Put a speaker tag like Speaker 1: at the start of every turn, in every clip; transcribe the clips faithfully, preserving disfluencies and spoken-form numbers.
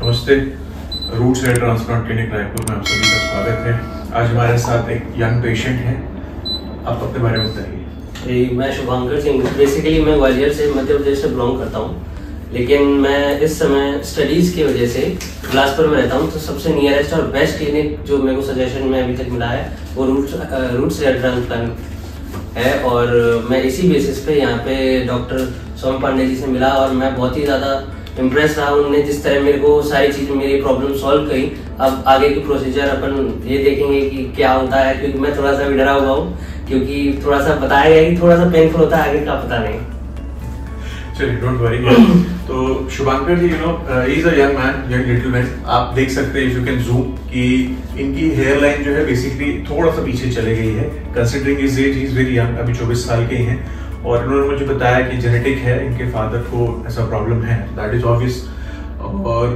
Speaker 1: नमस्ते, roots hair transplant clinic Raipur में आप सभी का स्वागत है। आज हमारे साथ एक यंग पेशेंट है, आप अपने बारे में बताइए।
Speaker 2: मैं शुभांकर सिंह, बेसिकली मैं ग्वालियर से मध्य प्रदेश से बिलोंग करता हूँ, लेकिन मैं इस समय स्टडीज़ की वजह से बिलासपुर में रहता हूँ। तो सबसे नियरेस्ट और बेस्ट क्लिनिक जो मेरे को सजेशन में अभी तक मिला है वो रूट्स रूट्स हेयर ट्रांसप्लांट है, और मैं इसी बेसिस पे यहाँ पे डॉक्टर सोम पांडे जी से मिला और मैं बहुत ही ज़्यादा इम्प्रेस रहा। उन्होंने जिस तरह मेरे को सारी चीज़ें मेरी प्रॉब्लम सॉल्व करी। अब आगे की प्रोसीजर अपन ये देखेंगे कि क्या होता है, क्योंकि मैं थोड़ा सा भी डरा हुआ हूँ, क्योंकि थोड़ा सा बताया गया कि थोड़ा सा पेनफुल होता है, आगे का पता नहीं।
Speaker 1: चलिए, डोंट वरी। तो Shubhankar ji, you know is a young man, young gentleman. आप देख सकते हैं, यू कैन जूम, कि इनकी हेयर लाइन जो है बेसिकली थोड़ा सा पीछे चले गई है। Considering his age, he is very young, अभी चौबीस साल के ही हैं। और उन्होंने मुझे बताया कि जेनेटिक है, इनके फादर को ऐसा प्रॉब्लम है, दैट इज ऑब्वियस। और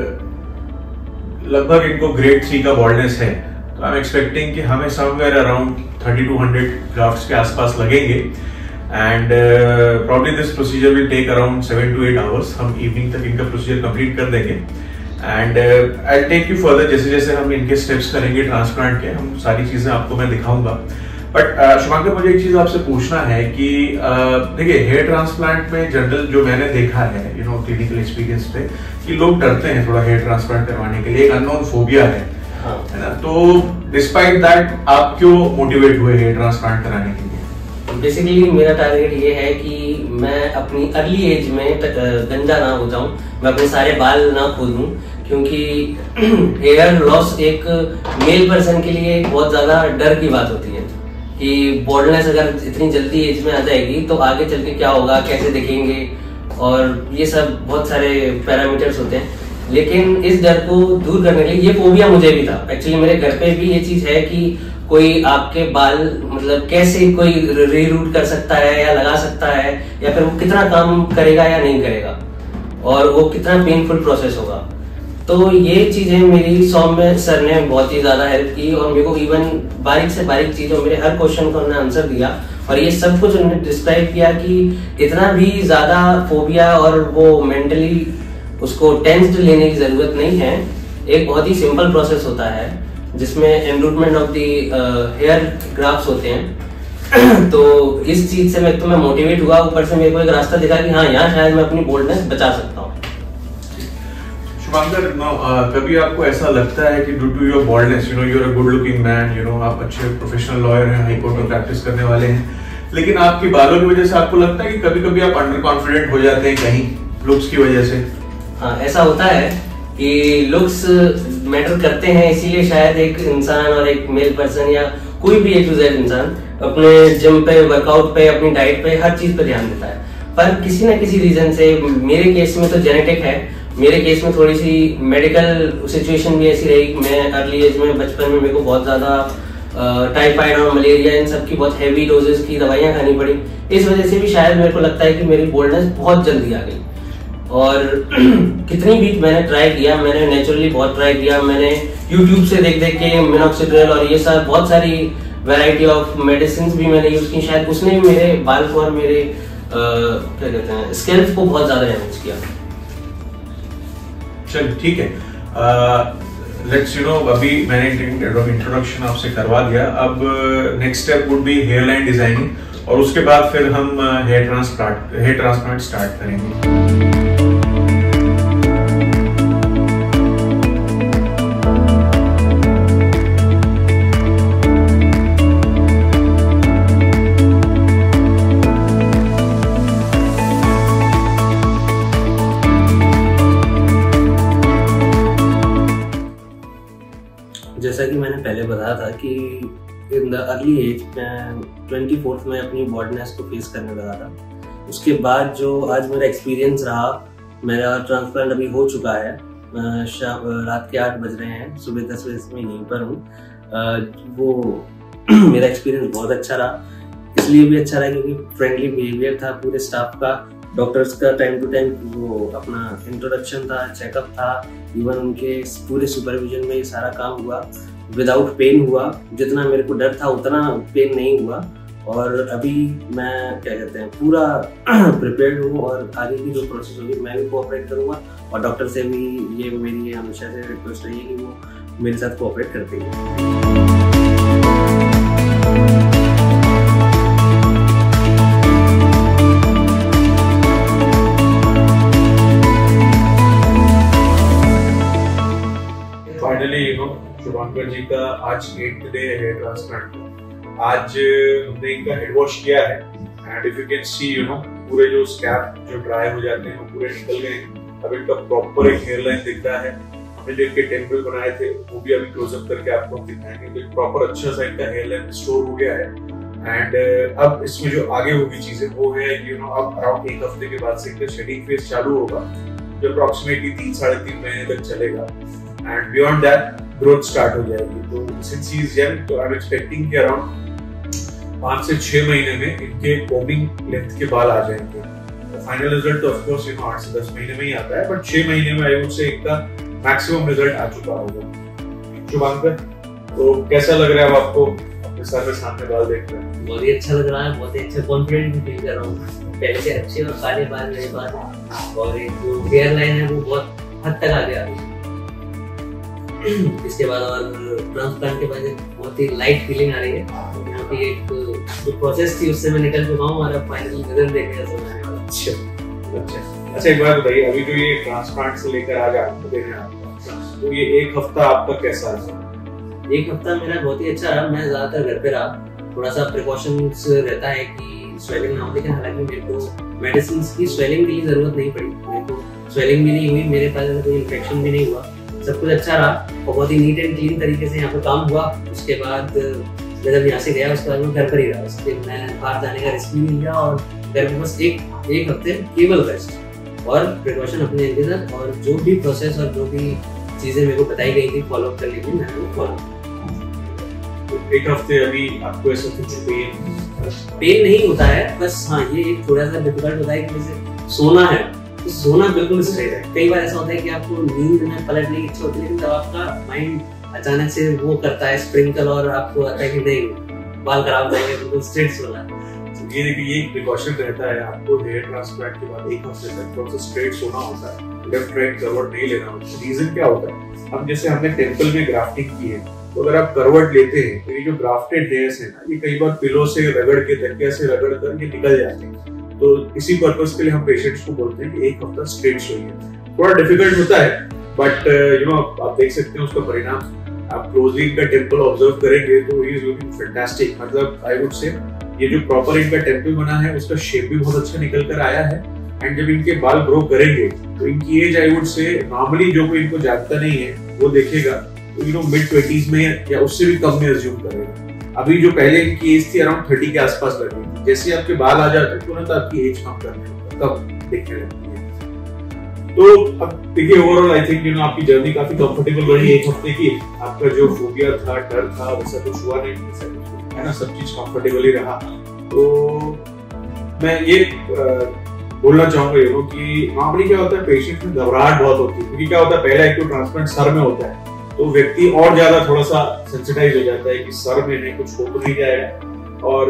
Speaker 1: लगभग इनको ग्रेड थ्री का बॉल्डनेस है। तो आई एम एक्सपेक्टिंग कि हमें somewhere around thirty two hundred grafts के आसपास लगेंगे। And probably this procedure will take around seven to eight hours. हम इवनिंग तक इनका प्रोसीजर कंप्लीट कर देंगे। And I take you further, जैसे जैसे हम इनके स्टेप्स करेंगे ट्रांसप्लांट के, हम सारी चीजें आपको मैं दिखाऊंगा। बट शुभांकर, मुझे एक चीज आपसे पूछना है कि uh, देखिए, हेयर ट्रांसप्लांट में जनरल जो मैंने देखा है, यू नो क्लिनिकल एक्सपीरियंस पे, कि लोग डरते हैं थोड़ा हेयर ट्रांसप्लांट करवाने के लिए, एक अननोन फोबिया है, हाँ। है ना? तो डिस्पाइट दैट आप क्यों मोटिवेट हुए हेयर ट्रांसप्लांट कराने के लिए?
Speaker 2: बेसिकली मेरा टारगेट ये है कि मैं अपनी अर्ली एज में गंजा ना हो जाऊं, मैं अपने सारे बाल ना खो दूं, क्योंकि हेयर लॉस एक मेल पर्सन के लिए बहुत ज्यादा डर की बात होती है कि बॉल्डनेस अगर इतनी जल्दी एज में आ जाएगी तो आगे चल के क्या होगा, कैसे दिखेंगे, और ये सब बहुत सारे पैरामीटर्स होते हैं। लेकिन इस डर को दूर करने के लिए, ये फोबिया मुझे भी था एक्चुअली, मेरे घर पे भी ये चीज है कि कोई आपके बाल मतलब कैसे कोई रीरूट कर सकता है या लगा सकता है, या फिर वो कितना काम करेगा या नहीं करेगा, और वो कितना पेनफुल प्रोसेस होगा। तो ये चीजें मेरी सौम्य सर ने बहुत ही ज्यादा हेल्प की, और मेरे को इवन बारीक से बारीक चीजों, मेरे हर क्वेश्चन का उन्होंने आंसर दिया, और ये सब कुछ उन्होंने डिस्क्राइब किया कि इतना भी ज्यादा फोबिया और वो मेंटली उसको टेंस्ड लेने की जरूरत नहीं है। एक बहुत ही सिंपल प्रोसेस होता है जिसमें enrootment of the hair grafts होते हैं। तो इस चीज से मैं तो मैं मोटिवेट हुआ, ऊपर से मेरे को एक रास्ता दिखा कि हाँ, यहाँ शायद मैं अपनी बोल्डनेस बचा सकता हूँ।
Speaker 1: शुभांकर, नो कभी आपको ऐसा लगता है कि due to your baldness, you know you are a good looking man, you know आप अच्छे प्रोफेशनल लॉयर हैं, हाई कोर्ट में प्रैक्टिस करने वाले हैं, लेकिन आपकी बालों की वजह से आपको लगता है कि कभी कभी आप अंडर कॉन्फिडेंट हो जाते हैं कहीं लुक्स की वजह से?
Speaker 2: हाँ, ऐसा होता है कि लुक्स मैटर करते हैं, इसीलिए शायद एक इंसान और एक मेल पर्सन या कोई भी ए टू जेड इंसान अपने जिम पे, वर्कआउट पे, अपनी डाइट पे, हर चीज पे ध्यान देता है। पर किसी ना किसी रीजन से, मेरे केस में तो जेनेटिक है, मेरे केस में थोड़ी सी मेडिकल सिचुएशन भी ऐसी रही। मैं अर्ली एज में, बचपन में मेरे को बहुत ज्यादा टाइफाइड और मलेरिया, इन सब की बहुत हैवी डोजेस की दवाइयां खानी पड़ी। इस वजह से भी शायद मेरे को लगता है कि मेरी बोल्डनेस बहुत जल्दी आ गई। और कितनी भी मैंने ट्राई किया, मैंने नेचुरली बहुत ट्राई किया, मैंने यूट्यूब से देख देख के मिनॉक्सिडिल और ये सब बहुत सारी वैरायटी ऑफ मेडिसिन भी मैंने यूज की, शायद उसने भी मेरे बाल को और मेरे आ, क्या कहते हैं स्कैल्प को बहुत ज्यादा डैमेज किया।
Speaker 1: चल ठीक है, लेट्स यू नो अभी मैंने इंट्रोडक्शन आपसे करवा दिया। अब next step would be hair line designing, और उसके बाद फिर हम hair transplant hair transplant start करेंगे।
Speaker 2: जैसा कि मैंने पहले बताया था कि इन द अर्ली एज मैं ट्वेंटी फोर्थ में अपनी बॉल्डनेस को फेस करने लगा था। उसके बाद जो आज मेरा एक्सपीरियंस रहा, मेरा ट्रांसप्लांट अभी हो चुका है, शाम रात के आठ बज रहे हैं, सुबह दस बजे में यहीं पर हूँ। वो मेरा एक्सपीरियंस बहुत अच्छा रहा, इसलिए भी अच्छा रहा क्योंकि फ्रेंडली बिहेवियर था पूरे स्टाफ का, डॉक्टर्स का टाइम टू टाइम वो अपना इंट्रोडक्शन था, चेकअप था, इवन उनके पूरे सुपरविजन में ये सारा काम हुआ, विदाउट पेन हुआ। जितना मेरे को डर था उतना पेन नहीं हुआ, और अभी मैं क्या कहते हैं पूरा प्रिपेयर्ड हूँ और आगे की जो प्रोसेस होगी मैं भी कोऑपरेट करूँगा और डॉक्टर से भी ये मेरी हमेशा से रिक्वेस्ट रही है कि वो मेरे साथ कोऑपरेट करते हैं।
Speaker 1: Finally you know Shubhankar ji का आज एट डे है हेयर ट्रांसप्लांट। आज हमने इनका हेड वॉश किया है and if you can see you know पूरे जो स्कैल्प जो ड्राई हो जाते हैं वो पूरे निकल गए हैं। अब इनका प्रॉपर एक हेयर लाइन दिख रहा है। हमने जो इनके टेम्पल बनाए थे वो भी अभी क्लोजअप करके आपको दिखाएंगे। तो प्रॉपर अच्छा सा इनका हेयर लाइन स्टोर हो गया है एंड अब इसमें जो आगे होगी चीजें वो है यू नो अब अराउंड एक हफ्ते के बाद से इनका शेडिंग फेज चालू होगा जो अप्रोक्सीमेटली तीन साढ़े तीन महीने तक चलेगा and beyond that growth start हो जाएगी। तो सिंस ही इज यंग तो आई एम एक्सपेक्टिंग कि अराउंड पांच से छह महीने में इनके कोमिंग लेंथ के बाल आ जाएंगे। फाइनल रिजल्ट तो ऑफ कोर्स यू नो आठ से दस महीने में ही आता है बट छह महीने में आई वुड से इनका मैक्सिमम रिजल्ट आ चुका होगा। शुभांकर तो कैसा लग रहा है आपको अपने सर में सामने बाल देख रहे हैं?
Speaker 2: बहुत ही अच्छा लग रहा है, बहुत ही अच्छा कॉन्फिडेंट फील कर रहा हूँ। पहले से अच्छे और काले बाल मेरे पास और एक जो हेयर लाइन है वो बहुत हद तक आ गया। इसके बाद और ट्रांसप्लांट के बाद बहुत ही लाइट फीलिंग आ रही है। यहाँ की एक जो प्रोसेस थी उससे मैं निकल चुका हूँ और अब फाइनली रिजल्ट देखने का समय आने वाला।
Speaker 1: अच्छा अच्छा अच्छा एक बात बताइए, अभी जो ये ट्रांसप्लांट से लेकर आज आपको देख रहे हैं तो ये एक हफ्ता आपका कैसा रहा?
Speaker 2: एक हफ्ता मेरा बहुत ही अच्छा रहा। मैं ज्यादातर घर पे रहा, थोड़ा सा प्रिकॉशंस रहता है कि स्वेलिंग ना हो, लेकिन हालांकि मेरे को मेडिसिन की स्वेलिंग के लिए जरूरत नहीं पड़ी। मेरे को स्वेलिंग भी नहीं हुई, मेरे पास कोई इन्फेक्शन भी नहीं हुआ, सब कुछ अच्छा रहा और बहुत ही नीट एंड क्लीन तरीके से यहाँ पे काम हुआ। उसके बाद मैं जब यहाँ से गया उसके बाद मैं घर पर ही रहा। उसके मैं बाहर जाने का रिस्क भी नहीं लिया और घर में बस एक एक हफ्ते केवल रेस्ट और प्रिकॉशन अपने अंदर और जो भी प्रोसेस और जो भी चीजें मेरे को बताई गई थी फॉलो अप करने के लिए मैंने वो फॉलो।
Speaker 1: तो एक हफ्ते अभी आपको ऐसा कुछ पेन
Speaker 2: पेन नहीं होता है, बस हाँ ये एक थोड़ा सा डिफिकल्ट होता है कि जैसे सोना है तो सोना बिल्कुल स्ट्रेट है। कई बार ऐसा होता है कि आपको नींद में पलटने की इच्छा होती है लेकिन तब आपका माइंड अचानक से वो करता है स्प्रिंकल और आपको आता है कि नहीं बाल खराब हो जाएंगे, बिल्कुल स्ट्रेट सोना।
Speaker 1: तो ये देखिए ये एक प्रिकॉशन रहता है आपको हेयर ट्रांसप्लांट के बाद एक हफ्ते तक थोड़ा सा स्ट्रेट सोना होता है, लेफ्ट राइट करवट नहीं लेना होता। रीजन क्या होता है, अब जैसे हमने टेम्पल में ग्राफ्टिंग की है तो अगर आप करवट लेते हैं तो ये जो ग्राफ्टेड हेयर्स है ना ये कई बार पिलो से रगड़ के तकिया से रगड़ कर ये निकल जाते हैं। तो इसी पर्पस के लिए हम पेशेंट्स को बोलते हैं कि एक हफ्ता स्ट्रेट सोइए। थोड़ा डिफिकल्ट होता है बट यू नो आप देख सकते हैं उसका परिणाम। आप क्लोजली इनका टेम्पल ऑब्जर्व करेंगे तो ही इज लुकिंग फैंटास्टिक। मतलब आई वुड से ये जो प्रॉपर इनका टेम्पल बना है उसका शेप भी बहुत अच्छा निकल कर आया है एंड जब इनके बाल ग्रो करेंगे तो इनकी age I would say normally जो कोई इनको जानता नहीं है वो देखेगा तो यू नो मिड ट्वेंटीज में या उससे भी कम में अज्यूम करेगा। अभी जो पहले इनकी एज थी अराउंड थर्टी के आसपास लगेगी, जैसे आपके बाल आ जाते हैं तुरंत आपकी एज कम करने कम दिखने लगती है। तो अब देखिए overall I think you know आपकी जर्नी काफी कंफर्टेबल रही एक हफ्ते की। आपका जो फोबिया था डर था वैसा कुछ हुआ नहीं है ना, सब चीज कंफर्टेबल ही रहा। तो मैं ये बोलना चाहूंगा यू नो कि नॉर्मली क्या होता है पेशेंट में घबराहट बहुत होती है क्योंकि क्या होता है पहला एक तो ट्रांसप्लांट सर में होता है तो व्यक्ति और ज्यादा थोड़ा सा सेंसिटाइज हो जाता है कि सर में नहीं कुछ हो तो नहीं जाएगा। और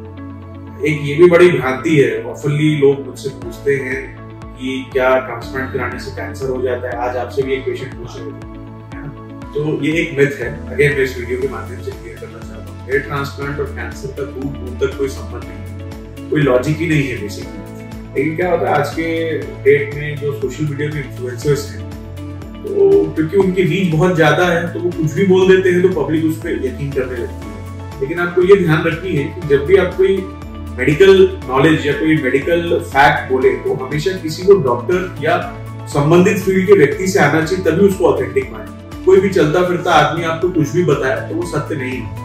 Speaker 1: एक ये भी बड़ी भ्रांति है, ऑफनली लोग मुझसे पूछते हैं कि क्या ट्रांसप्लांट कराने से कैंसर हो जाता है। आज आपसे भी एक पेशेंट पूछ रहे थे तो ये एक मिथ है। अगेन मैं इस वीडियो के माध्यम से क्लियर करना चाहता हूँ हेयर ट्रांसप्लांट और कैंसर का दूर दूर तक कोई संबंध नहीं, कोई लॉजिक ही नहीं है बेसिकली। लेकिन क्या होता है आज के डेट में जो सोशल मीडिया में इन्फ्लुएंसर्स हैं तो क्योंकि उनकी रीच बहुत ज्यादा है तो वो कुछ भी बोल देते हैं तो पब्लिक उस पर यकीन करने लगती है। लेकिन आपको ये ध्यान रखनी है कि जब भी आप कोई मेडिकल नॉलेज या कोई मेडिकल फैक्ट बोले तो हमेशा किसी को डॉक्टर या संबंधित फील्ड के व्यक्ति से आना चाहिए तभी उसको ऑथेंटिक माने। कोई भी चलता फिरता आदमी आपको कुछ भी बताया तो वो सत्य नहीं है।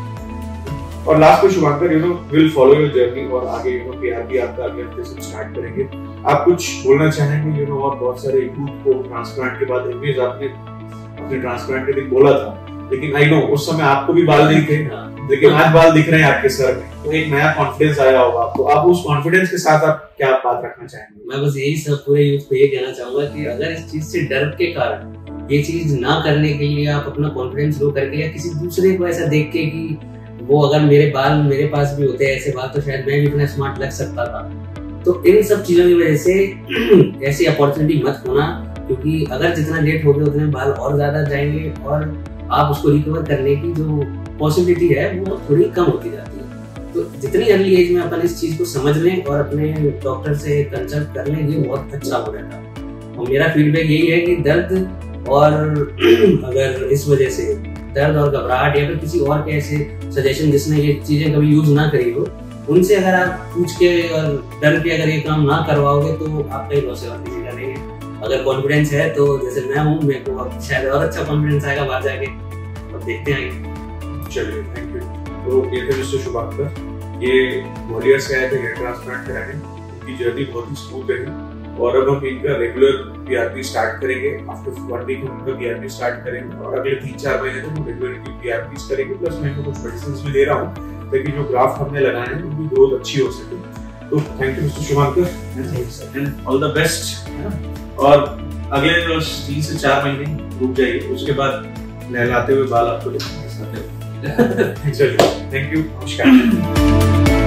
Speaker 1: और लास्ट में Shubhankar you know will follow your journey और आगे यू नो प्यार भी आपका अगले हफ्ते से स्टार्ट करेंगे। आप कुछ बोलना चाहेंगे यू नो और बहुत सारे यूथ को ट्रांसप्लांट के बाद इमेज आपने अपने ट्रांसप्लांट के दिन बोला था लेकिन आई नो उस समय आपको भी बाल नहीं थे लेकिन आज बाल दिख रहे हैं आपके सर में तो एक नया कॉन्फिडेंस आया होगा आपको। आप उस कॉन्फिडेंस के साथ आप क्या बात रखना चाहेंगे?
Speaker 2: मैं बस यही सब पूरे यूथ को ये कहना चाहूंगा कि अगर इस चीज से डर के कारण ये चीज ना करने के लिए आप अपना कॉन्फिडेंस लो करके या किसी दूसरे को ऐसा देख के कि वो अगर मेरे बाल मेरे पास भी होते ऐसे बाल तो शायद मैं भी इतना स्मार्ट लग सकता था। तो इन सब चीजों की वजह से ऐसी अपॉर्चुनिटी मत होना, क्योंकि अगर जितना लेट हो गए उतने बाल और ज्यादा जाएंगे और आप उसको रिकवर करने की जो पॉसिबिलिटी है वो थोड़ी कम होती जाती है। तो जितनी अर्ली एज में अपन इस चीज को समझ लें और अपने डॉक्टर से कंसल्ट कर लें, ये बहुत अच्छा हो रहेगा। और मेरा फीडबैक यही है कि दर्द और अगर इस वजह से दर्द और घबराहट या फिर किसी और के ऐसे सजेशन जिसने ये चीजें कभी यूज ना करी हो, उनसे अगर आप पूछ के और डर के अगर ये काम ना करवाओगे तो आपका ही लॉस है और किसी का नहीं है। अगर कॉन्फिडेंस है तो जैसे मैं हूँ, मेरे को शायद और अच्छा कॉन्फिडेंस आएगा बाहर जाके, और देखते हैं।
Speaker 1: चलिए, थैंक यू। तो ये थे मिस्टर शुभांकर, ये ग्वालियर से आए थे हेयर ट्रांसप्लांट कराने। उनकी जर्नी बहुत ही स्मूथ रही और अब हम इनका रेगुलर पीआरपी स्टार्ट करेंगे। आफ्टर वन वीक हम इनका पीआरपी स्टार्ट करेंगे और अगले तीन चार महीने तक हम रेगुलर इनकी पीआरपी करेंगे। प्लस मैं इनको कुछ मेडिसिन भी दे रहा हूँ ताकि जो ग्राफ्ट हमने लगाए हैं उनकी ग्रोथ अच्छी हो सके। तो thank you mister Shubhankar and all the best. और अगले जो तीन से चार महीने रुक जाइए, उसके बाद लहलाते हुए बाल आपको देखेंगे। चलिए, थैंक यू, नमस्कार।